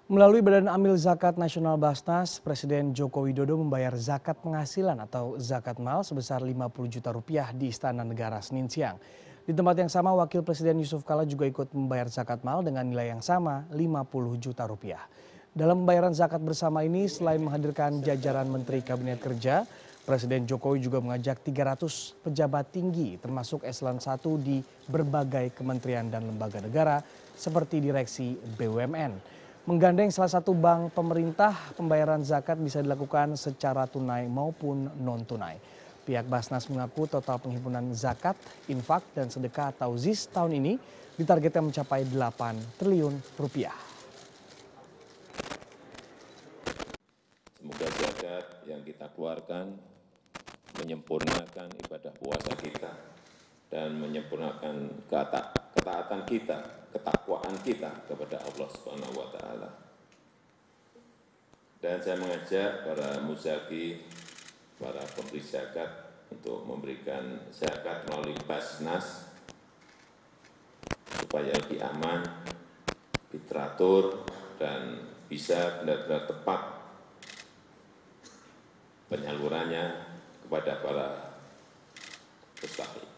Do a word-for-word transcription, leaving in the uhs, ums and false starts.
Melalui Badan Amil Zakat Nasional Basnas, Presiden Joko Widodo membayar zakat penghasilan atau zakat mal sebesar lima puluh juta rupiah di Istana Negara Senin siang. Di tempat yang sama, Wakil Presiden Yusuf Kala juga ikut membayar zakat mal dengan nilai yang sama, lima puluh juta rupiah. Dalam pembayaran zakat bersama ini, selain menghadirkan jajaran Menteri Kabinet Kerja, Presiden Jokowi juga mengajak tiga ratus pejabat tinggi termasuk eselon satu di berbagai kementerian dan lembaga negara seperti direksi B U M N. Menggandeng salah satu bank pemerintah, pembayaran zakat bisa dilakukan secara tunai maupun non-tunai. Pihak Basnas mengaku total penghimpunan zakat, infak, dan sedekah atau Z I S tahun ini ditargetkan mencapai delapan triliun rupiah. Semoga zakat yang kita keluarkan menyempurnakan ibadah puasa kita dan menyempurnakan ketaatan kita, ketakwaan kita kepada Allah Subhanahu wa taala. Dan saya mengajak para muzaki, para pemberi zakat untuk memberikan zakat melalui Basnas supaya lebih aman, lebih teratur, dan bisa benar-benar tepat penyalurannya kepada para mustahik.